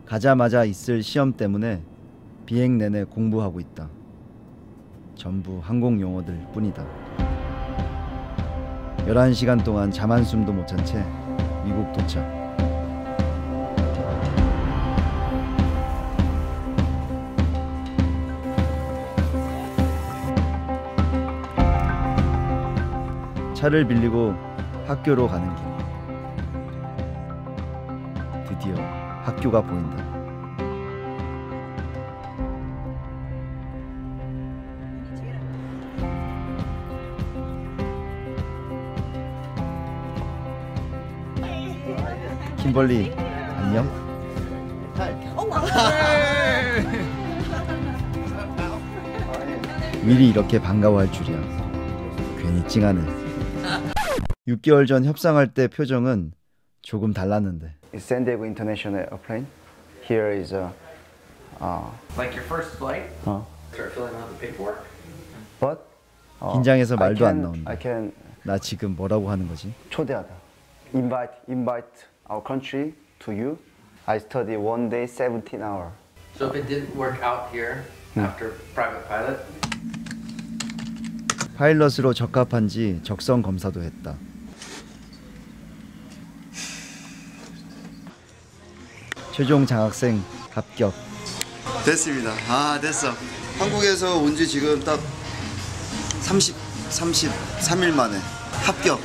가자마자 있을 시험 때문에 비행 내내 공부하고 있다. 전부 항공 용어들 뿐이다. 11시간 동안 잠 한숨도 못 잔 채 미국 도착. 차를 빌리고 학교로 가는 길. 드디어 학교가 보인다. 킴벌리, 안녕? 윌이 이렇게 반가워할 줄이야. 괜히 찡하네. 6개월 전 협상할 때 표정은 조금 달랐는데. San Diego International Airplane. Here is like your first flight. Start filling out the paperwork. But 긴장해서 말도 안 나온다. 나 지금 뭐라고 하는 거지? 초대하다. Invite our country to you. I study one day 17 hours. So if it didn't work out here after private pilot. 파일럿으로 적합한지 적성 검사도 했다. 최종 장학생 합격. 됐습니다. 아, 됐어. 한국에서 온 지 지금 딱 33일 만에 합격.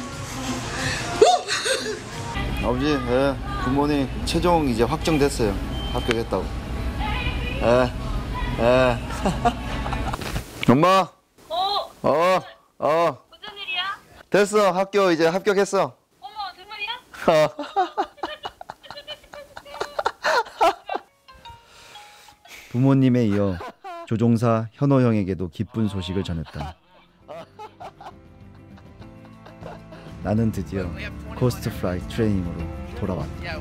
아버지, 예, 굿모닝. 최종 이제 확정됐어요. 합격했다고. 엄마. 무슨 일이야? 됐어. 학교 이제 합격했어. 어머, 정말이야? 부모님에 이어 조종사 현호 형에게도 기쁜 소식을 전했다. 나는 드디어 코스트 플라이 트레이닝으로 돌아왔다.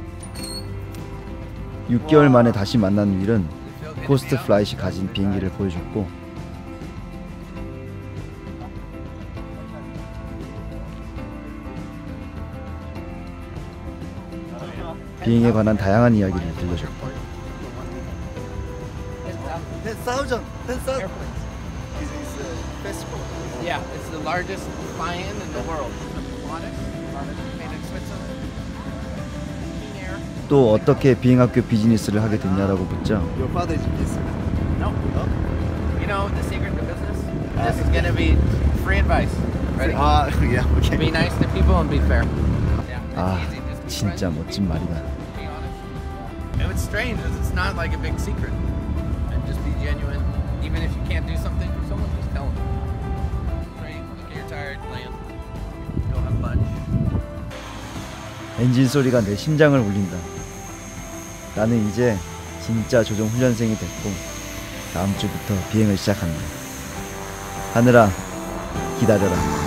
6개월 만에 다시 만난 윌은 코스트 플라이시 가진 비행기를 보여줬고 비행에 관한 다양한 이야기를 들려줬다. 10,000 airplanes. Yeah, it's the largest fly-in in the world. Made in Switzerland. 또 어떻게 비행학교 비즈니스를 하게 됐냐라고 묻자 Your father is in business. No. You know the secret to business? This is gonna be free advice. Ready? Yeah, okay. Be nice to people and be fair. 아, 진짜 멋진 말이다. Be honest. And what's strange is it's not like a big secret. And just be genuine. Even if you can't do something, someone just tell them. Right? Look, you're tired, land. Go have lunch. 엔진 소리가 내 심장을 울린다. 나는 이제 진짜 조종 훈련생이 됐고 다음 주부터 비행을 시작한다. 하늘아, 기다려라.